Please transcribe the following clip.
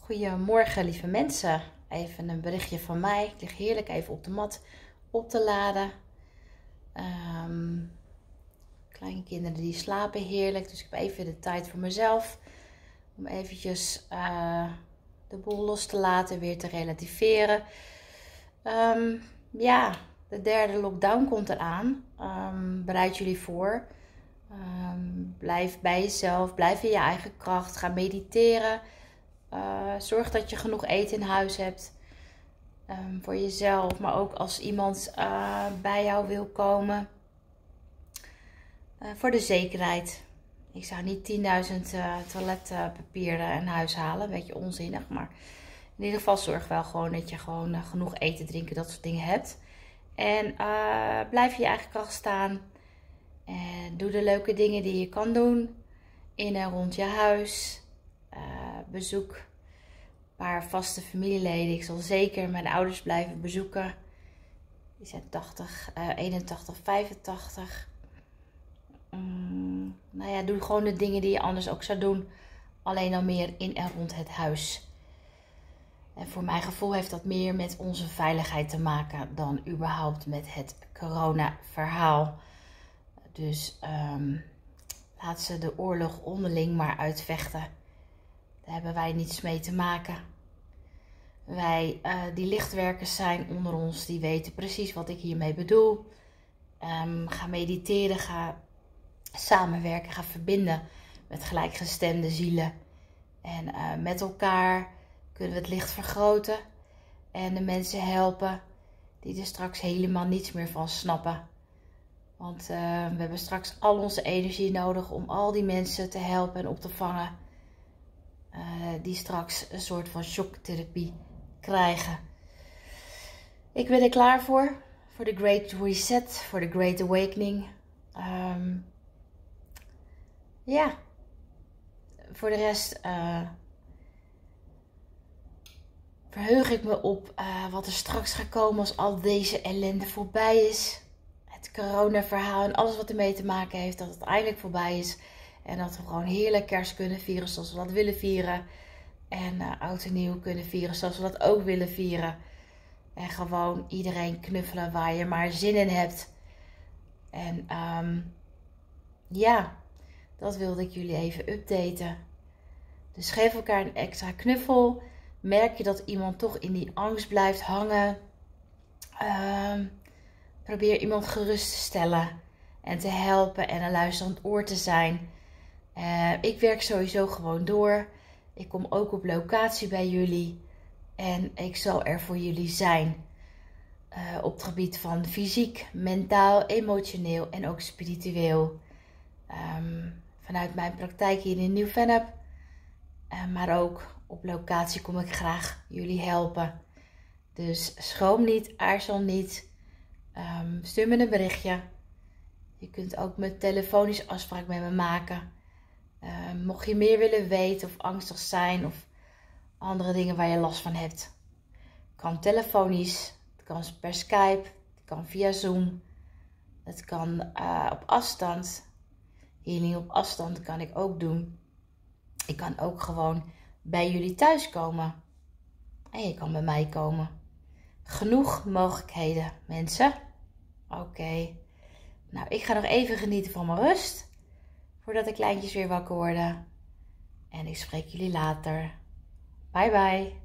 Goedemorgen lieve mensen, even een berichtje van mij. Ik lig heerlijk even op de mat op te laden. Kleine kinderen die slapen heerlijk, dus ik heb even de tijd voor mezelf. Om eventjes de boel los te laten, weer te relativeren. Ja, de derde lockdown komt eraan. Bereid jullie voor. Blijf bij jezelf, blijf in je eigen kracht, ga mediteren. Zorg dat je genoeg eten in huis hebt voor jezelf, maar ook als iemand bij jou wil komen. Voor de zekerheid. Ik zou niet 10.000 toiletpapieren in huis halen, een beetje onzinnig, maar in ieder geval zorg wel gewoon dat je gewoon genoeg eten, drinken, dat soort dingen hebt. En blijf in je eigen kracht staan. En doe de leuke dingen die je kan doen in en rond je huis. Bezoek een paar vaste familieleden. Ik zal zeker mijn ouders blijven bezoeken. Die zijn 80, 81, 85. Nou ja, doe gewoon de dingen die je anders ook zou doen. Alleen dan meer in en rond het huis. En voor mijn gevoel heeft dat meer met onze veiligheid te maken dan überhaupt met het corona-verhaal. Dus laat ze de oorlog onderling maar uitvechten. Daar hebben wij niets mee te maken. Wij die lichtwerkers zijn onder ons, die weten precies wat ik hiermee bedoel. Ga mediteren, ga samenwerken, ga verbinden met gelijkgestemde zielen. En met elkaar kunnen we het licht vergroten en de mensen helpen die er straks helemaal niets meer van snappen. Want we hebben straks al onze energie nodig om al die mensen te helpen en op te vangen. Die straks een soort van shocktherapie krijgen. Ik ben er klaar voor de Great Reset, voor de Great Awakening. Ja, voor de rest verheug ik me op wat er straks gaat komen als al deze ellende voorbij is. Het corona-verhaal en alles wat ermee te maken heeft, dat het eindelijk voorbij is. En dat we gewoon heerlijk kerst kunnen vieren zoals we dat willen vieren. En oud en nieuw kunnen vieren zoals we dat ook willen vieren. En gewoon iedereen knuffelen waar je maar zin in hebt. En ja, dat wilde ik jullie even updaten. Dus geef elkaar een extra knuffel. Merk je dat iemand toch in die angst blijft hangen. Probeer iemand gerust te stellen. En te helpen en een luisterend oor te zijn. Ik werk sowieso gewoon door. Ik kom ook op locatie bij jullie. En ik zal er voor jullie zijn. Op het gebied van fysiek, mentaal, emotioneel en ook spiritueel. Vanuit mijn praktijk hier in Nieuw-Vennep. Maar ook op locatie kom ik graag jullie helpen. Dus schroom niet, aarzel niet. Stuur me een berichtje. Je kunt ook een telefonische afspraak met me maken. Mocht je meer willen weten of angstig zijn of andere dingen waar je last van hebt. Het kan telefonisch, het kan per Skype, het kan via Zoom. Het kan op afstand. Healing op afstand kan ik ook doen. Ik kan ook gewoon bij jullie thuis komen. En je kan bij mij komen. Genoeg mogelijkheden, mensen. Oké. Nou, ik ga nog even genieten van mijn rust. Voordat de kleintjes weer wakker worden. En ik spreek jullie later. Bye bye.